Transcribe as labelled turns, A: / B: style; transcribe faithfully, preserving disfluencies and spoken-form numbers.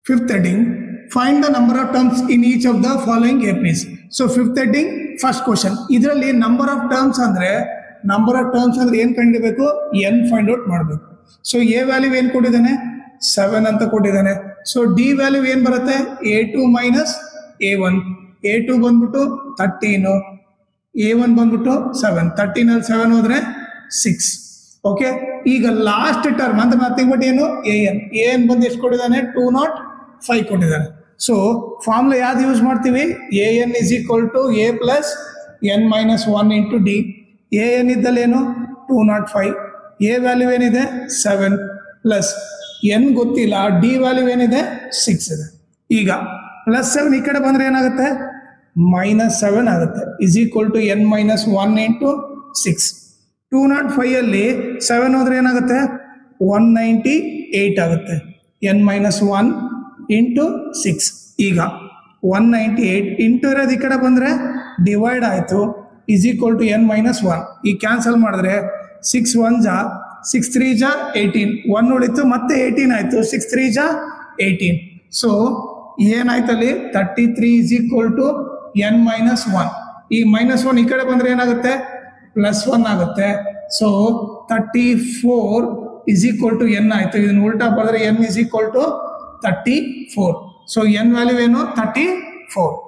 A: Fifth heading, find the number of terms in each of the following A Ps. So fifth heading, first question. ಇದರಲ್ಲಿ number of terms ಅಂದ್ರೆ number of terms ಅಂದ್ರೆ ಏನು ಕಂಡುಹಿಡಿಯಬೇಕು, n find out ಮಾಡಬೇಕು. So a value ಏನು ಕೊಟ್ಟಿದ್ದಾನೆ, seven ಅಂತ ಕೊಟ್ಟಿದ್ದಾನೆ. ಸೊ d ವ್ಯಾಲ್ಯೂ ಏನು ಬರುತ್ತೆ, a two minus a one. a two ಬಂದ್ಬಿಟ್ಟು thirteen, a one ಬಂದ್ಬಿಟ್ಟು seven. thirteen ಅಲ್ಲಿ seven ಹೋದ್ರೆ six. ಓಕೆ, ಈಗ ಲಾಸ್ಟ್ ಟರ್ಮ್ ಅಂತ ನಥಿಂಗ್ ಬಟ್ ಏನು, an. an ಬಂದು ಎಷ್ಟು ಕೊಟ್ಟಿದ್ದಾನೆ, ಟೂ ನಾಟ್ ಫೈವ್ ಕೊಟ್ಟಿದ್ದಾನೆ. ಸೊ ಫಾರ್ಮುಲಾ ಯಾವ್ದು ಯೂಸ್ ಮಾಡ್ತೀವಿ, an is equal to A plus N minus one into D. A N ಇದ್ದಲ್ಲಿ ಏನು, two not five. A value ಏನಿದೆ, ಸೆವೆನ್ ಪ್ಲಸ್ ಎನ್ ಗೊತ್ತಿಲ್ಲ, ಡಿ ವ್ಯಾಲ್ಯೂ ಏನಿದೆ, ಸಿಕ್ಸ್ ಇದೆ. ಈಗ ಪ್ಲಸ್ ಸೆವೆನ್ ಈ ಕಡೆ ಬಂದ್ರೆ ಏನಾಗುತ್ತೆ, ಮೈನಸ್ ಸೆವೆನ್ ಆಗುತ್ತೆ. Is equal to N minus one into six. Two not five ಅಲ್ಲಿ ಸೆವೆನ್ ಹೋದ್ರೆ ಏನಾಗುತ್ತೆ, ಒನ್ ನೈಂಟಿ ಏಟ್ ಆಗುತ್ತೆ. N minus one into six. ಈಗ ಒನ್ ನೈಂಟಿ ಏಟ್ ಇಂಟು ಇರೋದು ಈ ಕಡೆ ಬಂದರೆ ಡಿವೈಡ್ ಆಯಿತು, is equal to N minus one. ಈ ಕ್ಯಾನ್ಸಲ್ ಮಾಡಿದ್ರೆ ಸಿಕ್ಸ್ ಒನ್ ಜಾ ಸಿಕ್ಸ್ ತ್ರೀ ಜಾ ಏಯ್ಟೀನ್, ಒನ್ ಉಳಿತು ಮತ್ತೆ ಏಯ್ಟೀನ್ ಆಯಿತು, ಸಿಕ್ಸ್ ತ್ರೀ ಜಾ ಏಯ್ಟೀನ್. ಸೊ ಏನಾಯ್ತಲ್ಲಿ, thirty three is equal to N minus one. ಈ ಮೈನಸ್ ಒನ್ ಈ ಕಡೆ ಬಂದರೆ ಏನಾಗುತ್ತೆ, ಪ್ಲಸ್ ಒನ್ ಆಗುತ್ತೆ. So thirty four is equal to N ಆಯಿತು. ಇದನ್ನು ಉಲ್ಟಾ ಬರೆದ್ರೆ N is equal to thirty four. So N value ಏನು, ತರ್ಟಿ ಫೋರ್.